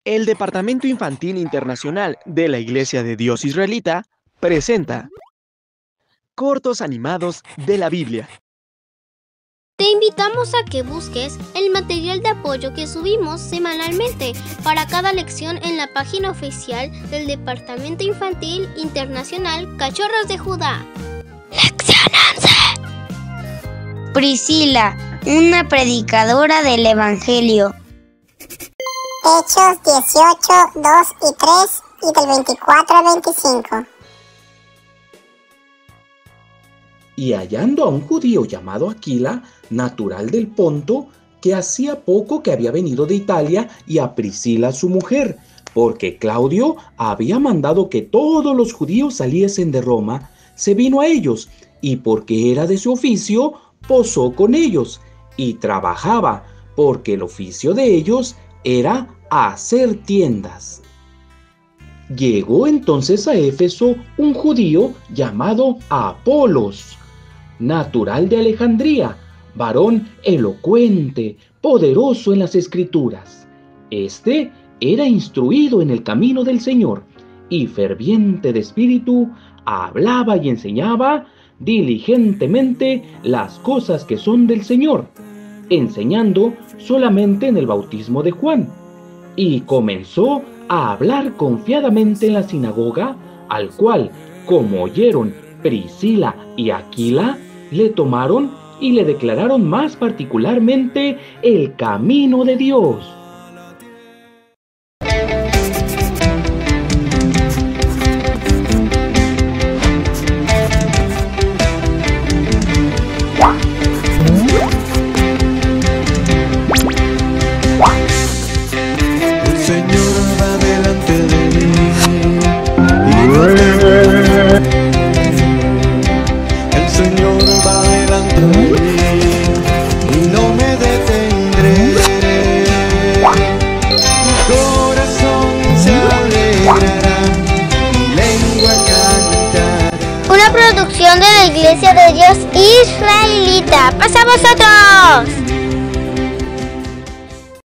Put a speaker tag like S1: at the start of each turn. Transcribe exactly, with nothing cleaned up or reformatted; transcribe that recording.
S1: El Departamento Infantil Internacional de la Iglesia de Dios Israelita presenta cortos animados de la Biblia.
S2: Te invitamos a que busques el material de apoyo que subimos semanalmente para cada lección en la página oficial del Departamento Infantil Internacional Cachorros de Judá. Lección once.
S3: Priscila, una predicadora del Evangelio.
S4: Hechos dieciocho, dos y tres y del veinticuatro al veinticinco.
S5: Y hallando a un judío llamado Aquila, natural del Ponto, que hacía poco que había venido de Italia, y a Priscila su mujer, porque Claudio había mandado que todos los judíos saliesen de Roma, se vino a ellos, y porque era de su oficio, posó con ellos, y trabajaba, porque el oficio de ellos era hacer tiendas. Llegó entonces a Éfeso un judío llamado Apolos, natural de Alejandría, varón elocuente, poderoso en las Escrituras. Este era instruido en el camino del Señor, y ferviente de espíritu, hablaba y enseñaba diligentemente las cosas que son del Señor, enseñando solamente en el bautismo de Juan. Y comenzó a hablar confiadamente en la sinagoga, al cual, como oyeron Priscila y Aquila, le tomaron y le declararon más particularmente el camino de Dios.
S6: El Señor va delante de mí y no temeré. El Señor va delante de mí y no me detendré. Mi corazón se alegrará, mi lengua cantará.
S2: Una producción de la Iglesia de Dios Israelita. ¡Pasa a vosotros!